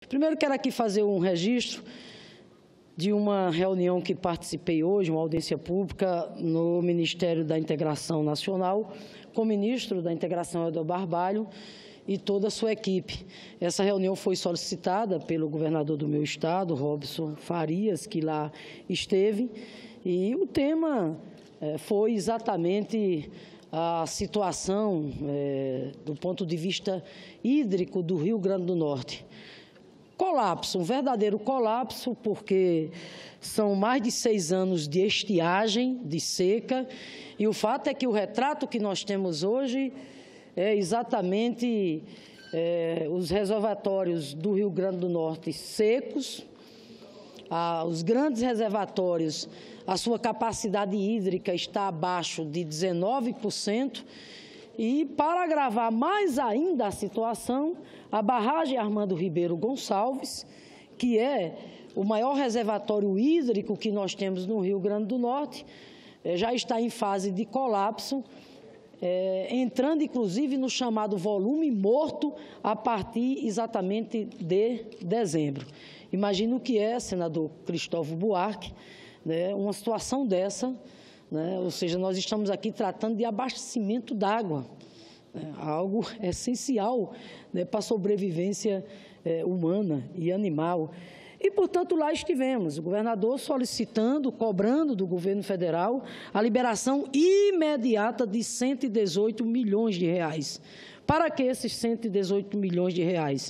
Primeiro, quero aqui fazer um registro de uma reunião que participei hoje, uma audiência pública no Ministério da Integração Nacional, com o ministro da Integração, Helder Barbalho, e toda a sua equipe. Essa reunião foi solicitada pelo governador do meu estado, Robson Farias, que lá esteve, e o tema foi exatamente a situação do ponto de vista hídrico do Rio Grande do Norte. Colapso, um verdadeiro colapso, porque são mais de 6 anos de estiagem, de seca, e o fato é que o retrato que nós temos hoje é exatamente os reservatórios do Rio Grande do Norte secos, os grandes reservatórios, a sua capacidade hídrica está abaixo de 19%, e para agravar mais ainda a situação, a barragem Armando Ribeiro Gonçalves, que é o maior reservatório hídrico que nós temos no Rio Grande do Norte, já está em fase de colapso, entrando inclusive no chamado volume morto a partir exatamente de dezembro. Imagina o que é, senador Cristóvão Buarque, né, uma situação dessa, né, ou seja, nós estamos aqui tratando de abastecimento d'água, né, algo essencial, né, para a sobrevivência humana e animal. E, portanto, lá estivemos, o governador solicitando, cobrando do governo federal a liberação imediata de 118 milhões de reais. Para que esses 118 milhões de reais?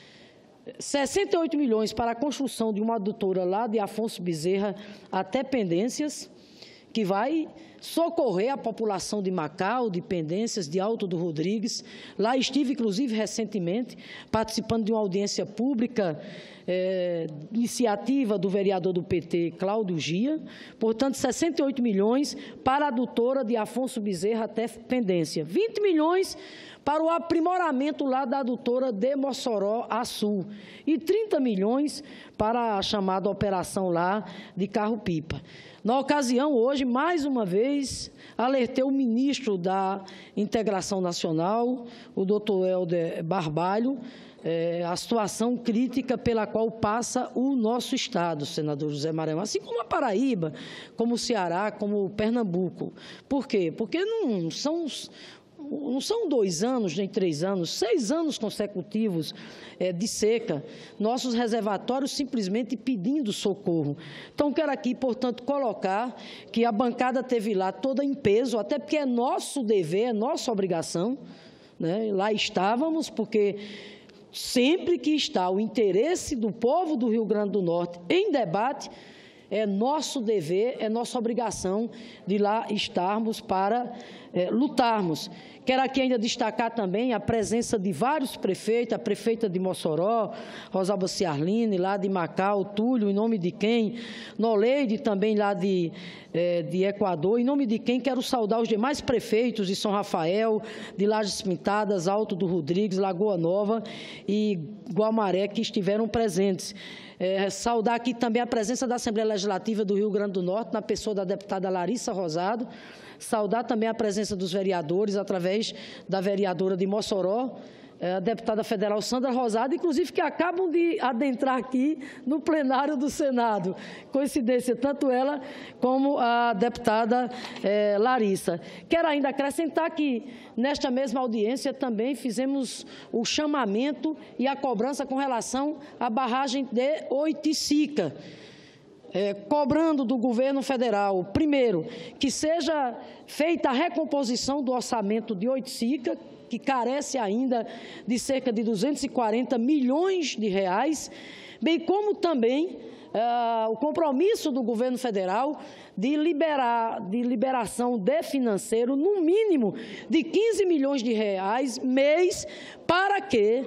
68 milhões para a construção de uma adutora lá de Afonso Bezerra até Pendências, que vai socorrer a população de Macau, de Pendências, de Alto do Rodrigues. Lá estive, inclusive, recentemente, participando de uma audiência pública, iniciativa do vereador do PT, Cláudio Gia. Portanto, 68 milhões para a adutora de Afonso Bezerra até Pendência. 20 milhões para o aprimoramento lá da adutora de Mossoró a Sul. E 30 milhões para a chamada operação lá de Carro-Pipa. Na ocasião, hoje, mais uma vez, alertei o ministro da Integração Nacional, o doutor Helder Barbalho, a situação crítica pela qual passa o nosso estado, senador José Maranhão, assim como a Paraíba, como o Ceará, como o Pernambuco. Por quê? Porque não são 2 anos, nem 3 anos, 6 anos consecutivos de seca, nossos reservatórios simplesmente pedindo socorro. Então, quero aqui, portanto, colocar que a bancada teve lá toda em peso, até porque é nosso dever, é nossa obrigação, né? Lá estávamos, porque sempre que está o interesse do povo do Rio Grande do Norte em debate, é nosso dever, é nossa obrigação de lá estarmos para lutarmos. Quero aqui ainda destacar também a presença de vários prefeitos, a prefeita de Mossoró, Rosalba Ciarline, lá de Macau, Túlio, em nome de quem, Noleide, também lá de Equador, em nome de quem quero saudar os demais prefeitos de São Rafael, de Lajes Pintadas, Alto do Rodrigues, Lagoa Nova e Guamaré, que estiveram presentes. Saudar aqui também a presença da Assembleia Legislativa do Rio Grande do Norte, na pessoa da deputada Larissa Rosado. Saudar também a presença dos vereadores, através da vereadora de Mossoró, a deputada federal Sandra Rosado, inclusive que acabam de adentrar aqui no plenário do Senado. Coincidência, tanto ela como a deputada Larissa. Quero ainda acrescentar que, nesta mesma audiência, também fizemos o chamamento e a cobrança com relação à barragem de Oiticica, cobrando do governo federal, primeiro, que seja feita a recomposição do orçamento de Oiticica, que carece ainda de cerca de 240 milhões de reais, bem como também o compromisso do governo federal de liberação de financeiro, no mínimo de 15 milhões de reais mês, para que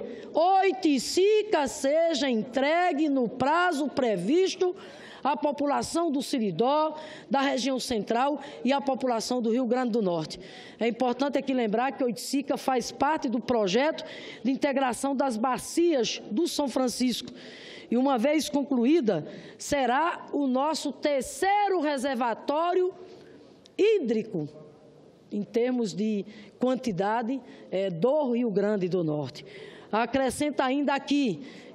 Oiticica seja entregue no prazo previsto à população do Seridó, da região central e à população do Rio Grande do Norte. É importante aqui lembrar que Oiticica faz parte do projeto de integração das bacias do São Francisco. E, uma vez concluída, será o nosso 3º reservatório hídrico, em termos de quantidade, do Rio Grande do Norte. Acrescenta ainda aqui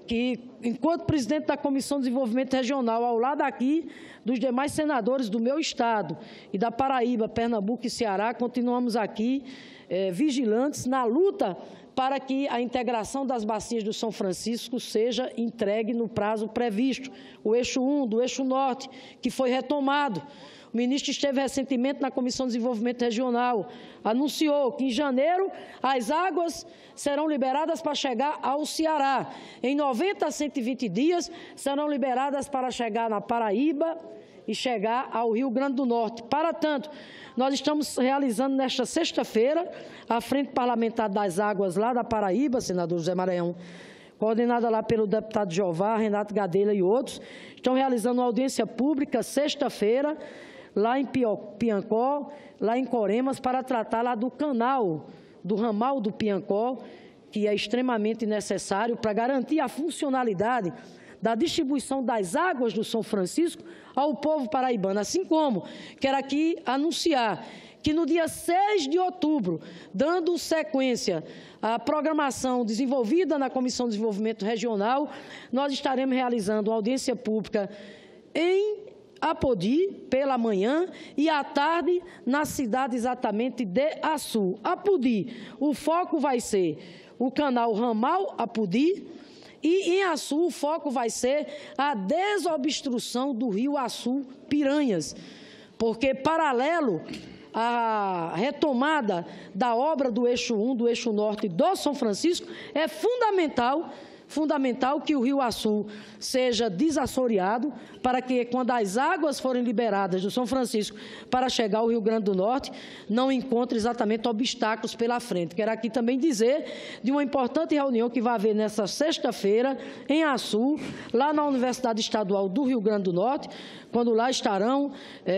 que, enquanto presidente da Comissão de Desenvolvimento Regional, ao lado aqui dos demais senadores do meu estado e da Paraíba, Pernambuco e Ceará, continuamos aqui vigilantes na luta para que a integração das bacias do São Francisco seja entregue no prazo previsto. O eixo 1 do eixo norte, que foi retomado. O ministro esteve recentemente na Comissão de Desenvolvimento Regional, anunciou que em janeiro as águas serão liberadas para chegar ao Ceará. Em 90 a 120 dias serão liberadas para chegar na Paraíba e chegar ao Rio Grande do Norte. Para tanto, nós estamos realizando nesta sexta-feira a Frente Parlamentar das Águas lá da Paraíba, senador José Maranhão, coordenada lá pelo deputado Jeová, Renato Gadelha e outros, estão realizando uma audiência pública sexta-feira, lá em Piancó, lá em Coremas, para tratar lá do canal, do ramal do Piancó, que é extremamente necessário para garantir a funcionalidade da distribuição das águas do São Francisco ao povo paraibano. Assim como quero aqui anunciar que no dia 6 de outubro, dando sequência à programação desenvolvida na Comissão de Desenvolvimento Regional, nós estaremos realizando uma audiência pública em Apodi, pela manhã, e à tarde, na cidade exatamente de Açu. Apodi, o foco vai ser o canal Ramal Apodi, e em Açu o foco vai ser a desobstrução do rio Açu Piranhas, porque paralelo à retomada da obra do eixo 1, do eixo norte do São Francisco, é fundamental que o rio Açu seja desassoreado para que, quando as águas forem liberadas do São Francisco para chegar ao Rio Grande do Norte, não encontre exatamente obstáculos pela frente. Quero aqui também dizer de uma importante reunião que vai haver nesta sexta-feira em Açu, lá na Universidade Estadual do Rio Grande do Norte, quando lá estarão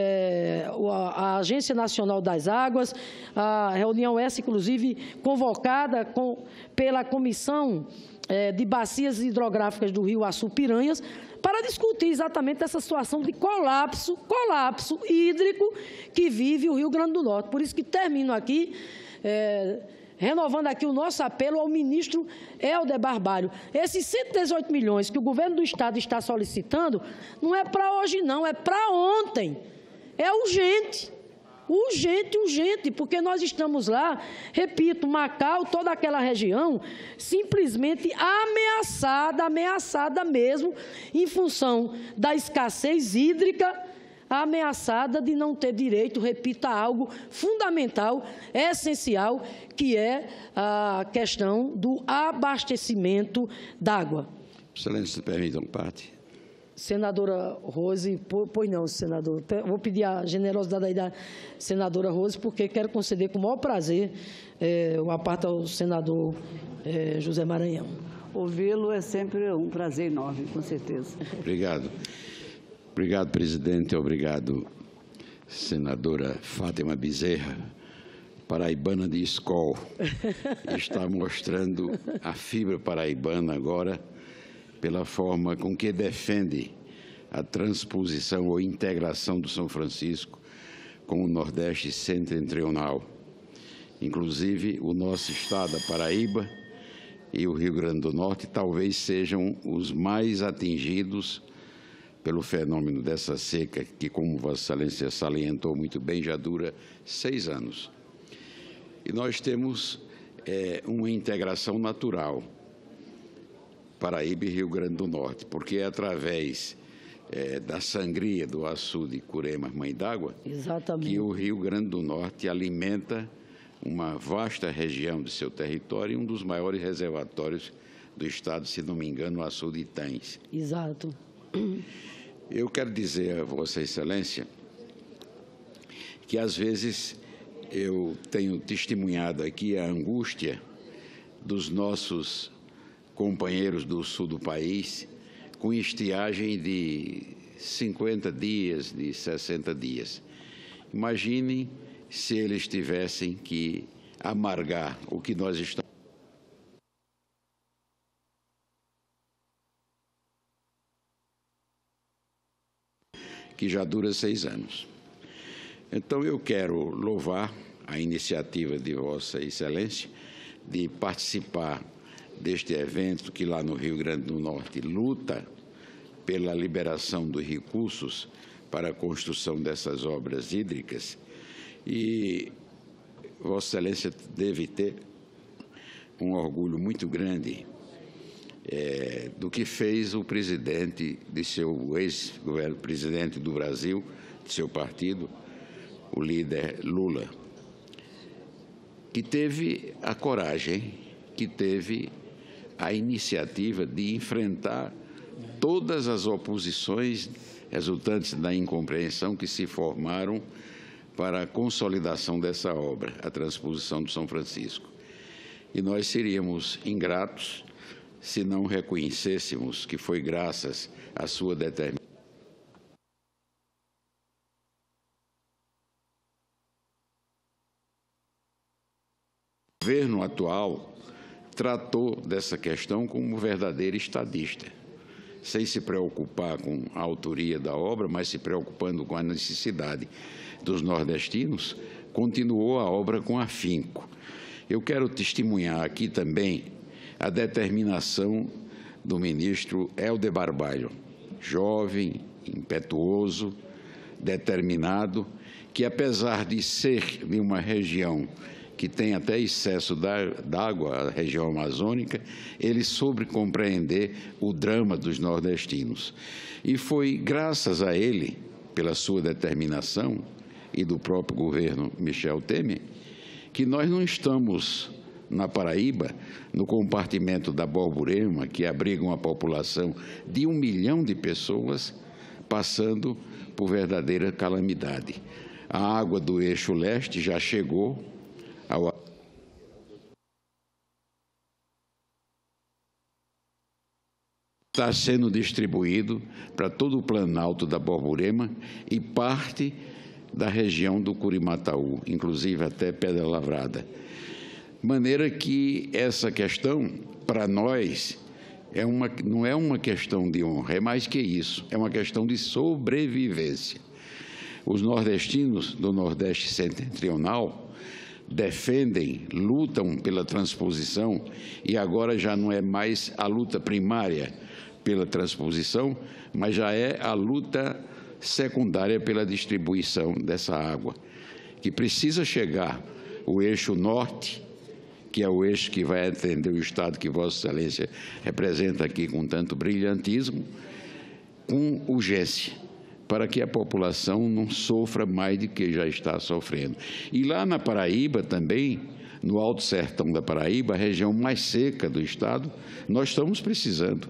a Agência Nacional das Águas, a reunião essa, inclusive, convocada pela Comissão de Bacias Hidrográficas do Rio Açu Piranhas, para discutir exatamente essa situação de colapso hídrico que vive o Rio Grande do Norte. Por isso que termino aqui, renovando aqui o nosso apelo ao ministro Helder Barbalho. Esses 118 milhões que o governo do Estado está solicitando, não é para hoje não, é para ontem. É urgente. Urgente, porque nós estamos lá, repito, Macau, toda aquela região, simplesmente ameaçada mesmo, em função da escassez hídrica, ameaçada de não ter direito, repito, a algo fundamental, essencial, que é a questão do abastecimento d'água. Excelência, permita uma parte. Senadora Rose, pois não, senador. Vou pedir a generosidade aí da senadora Rose, porque quero conceder com o maior prazer uma parte ao senador José Maranhão. Ouvi-lo é sempre um prazer enorme, com certeza. Obrigado. Obrigado, presidente. Obrigado, senadora Fátima Bezerra, paraibana de escola. Está mostrando a fibra paraibana agora, pela forma com que defende a transposição ou integração do São Francisco com o Nordeste setentrional. Inclusive, o nosso estado, a Paraíba e o Rio Grande do Norte, talvez sejam os mais atingidos pelo fenômeno dessa seca, que, como Vossa Excelência salientou muito bem, já dura 6 anos. E nós temos uma integração natural, Paraíba e Rio Grande do Norte, porque é através da sangria do Açu de Curemas, Mãe d'Água, que o Rio Grande do Norte alimenta uma vasta região de seu território e um dos maiores reservatórios do estado, se não me engano, o Açu de Itães. Exato. Eu quero dizer a Vossa Excelência que, às vezes, eu tenho testemunhado aqui a angústia dos nossos companheiros do sul do país, com estiagem de 50 dias, de 60 dias. Imagine se eles tivessem que amargar o que nós estamos. Que já dura 6 anos. Então, eu quero louvar a iniciativa de Vossa Excelência de participar deste evento, que lá no Rio Grande do Norte luta pela liberação dos recursos para a construção dessas obras hídricas, e Vossa Excelência deve ter um orgulho muito grande do que fez o presidente de seu ex-presidente do Brasil, de seu partido, o líder Lula, que teve a coragem, que teve a iniciativa de enfrentar todas as oposições resultantes da incompreensão que se formaram para a consolidação dessa obra, a transposição do São Francisco. E nós seríamos ingratos se não reconhecêssemos que foi graças à sua determinação. O governo atual tratou dessa questão como um verdadeiro estadista, sem se preocupar com a autoria da obra, mas se preocupando com a necessidade dos nordestinos, continuou a obra com afinco. Eu quero testemunhar aqui também a determinação do ministro Helder Barbalho, jovem, impetuoso, determinado, que apesar de ser de uma região que tem até excesso d'água, a região amazônica, ele soube compreender o drama dos nordestinos. E foi graças a ele, pela sua determinação, e do próprio governo Michel Temer, que nós não estamos na Paraíba, no compartimento da Borborema, que abriga uma população de 1 milhão de pessoas, passando por verdadeira calamidade. A água do eixo leste já chegou ao está sendo distribuído para todo o Planalto da Borborema e parte da região do Curimataú, inclusive até Pedra Lavrada. Maneira que essa questão, para nós, não é uma questão de honra, é mais que isso, é uma questão de sobrevivência. Os nordestinos do Nordeste Setentrional defendem, lutam pela transposição, e agora já não é mais a luta primária pela transposição, mas já é a luta secundária pela distribuição dessa água, que precisa chegar o eixo norte, que é o eixo que vai atender o Estado que Vossa Excelência representa aqui com tanto brilhantismo, com urgência, para que a população não sofra mais do que já está sofrendo. E lá na Paraíba também, no Alto Sertão da Paraíba, a região mais seca do Estado, nós estamos precisando.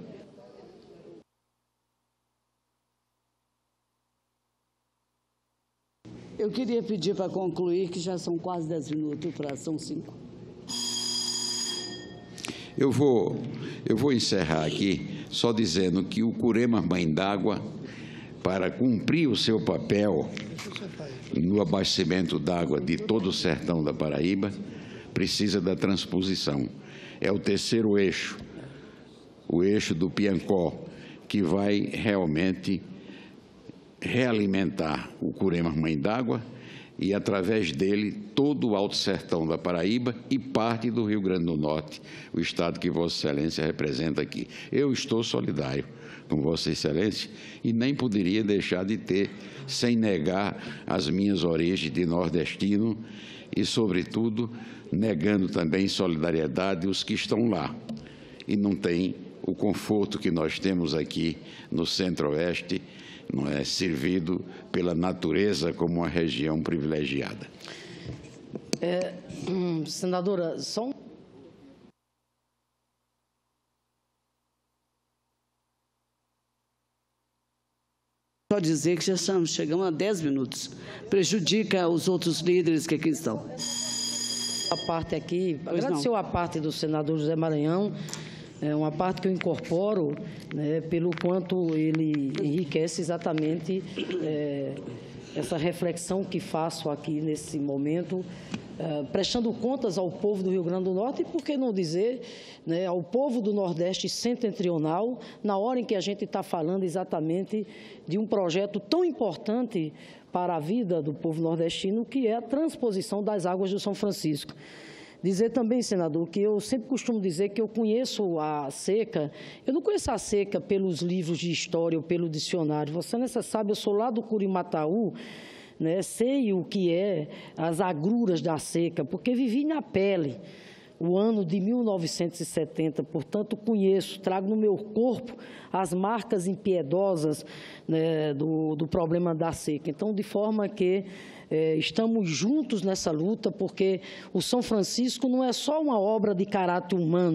Eu queria pedir para concluir, que já são quase 10 minutos, são 5. Eu vou encerrar aqui só dizendo que o Curema Mãe d'Água, para cumprir o seu papel no abastecimento d'água de todo o sertão da Paraíba, precisa da transposição. É o terceiro eixo, o eixo do Piancó, que vai realmente realimentar o Curema Mãe d'Água e, através dele, todo o Alto Sertão da Paraíba e parte do Rio Grande do Norte, o Estado que Vossa Excelência representa aqui. Eu estou solidário com Vossa Excelência e nem poderia deixar de ter, sem negar as minhas origens de nordestino e, sobretudo, negando também solidariedade aos que estão lá e não têm o conforto que nós temos aqui no Centro-Oeste, não é servido pela natureza como uma região privilegiada. Senadora, só um... Só dizer que já chegamos a 10 minutos. Prejudica os outros líderes que aqui estão. A parte aqui, agradeceu a parte do senador José Maranhão, é uma parte que eu incorporo, né, pelo quanto ele enriquece exatamente essa reflexão que faço aqui nesse momento, prestando contas ao povo do Rio Grande do Norte e, por que não dizer, né, ao povo do Nordeste setentrional, na hora em que a gente está falando exatamente de um projeto tão importante para a vida do povo nordestino, que é a transposição das águas do São Francisco. Dizer também, senador, que eu sempre costumo dizer que eu conheço a seca, eu não conheço a seca pelos livros de história ou pelo dicionário. Vossa Excelência sabe, eu sou lá do Curimataú, né, sei o que é as agruras da seca, porque vivi na pele o ano de 1970, portanto, conheço, trago no meu corpo as marcas impiedosas, né, do problema da seca. Então, de forma que estamos juntos nessa luta, porque o São Francisco não é só uma obra de caráter humano.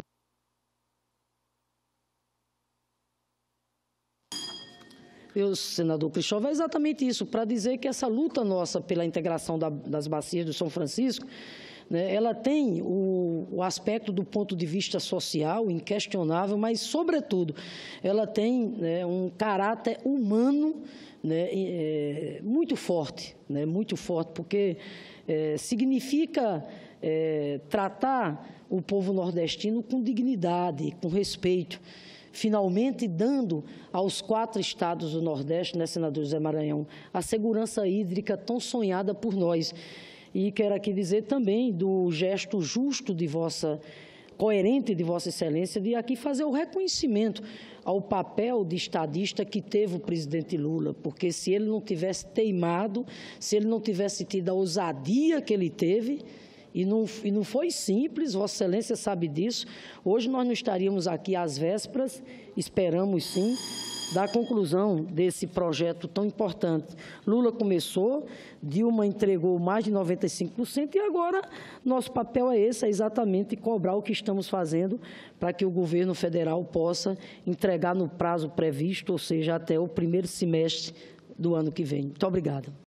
Senador Cristóvão, é exatamente isso, para dizer que essa luta nossa pela integração das bacias do São Francisco, né, ela tem o aspecto do ponto de vista social, inquestionável, mas, sobretudo, ela tem, né, um caráter humano, né, muito forte, porque significa tratar o povo nordestino com dignidade, com respeito, finalmente dando aos 4 estados do Nordeste, né, senador José Maranhão, a segurança hídrica tão sonhada por nós. E quero aqui dizer também do gesto justo coerente de Vossa Excelência, de aqui fazer o reconhecimento ao papel de estadista que teve o presidente Lula, porque se ele não tivesse teimado, se ele não tivesse tido a ousadia que ele teve, e não foi simples, Vossa Excelência sabe disso, hoje nós não estaríamos aqui às vésperas, esperamos sim, da conclusão desse projeto tão importante. Lula começou, Dilma entregou mais de 95% e agora nosso papel é esse, é exatamente cobrar o que estamos fazendo para que o governo federal possa entregar no prazo previsto, ou seja, até o primeiro semestre do ano que vem. Muito obrigado.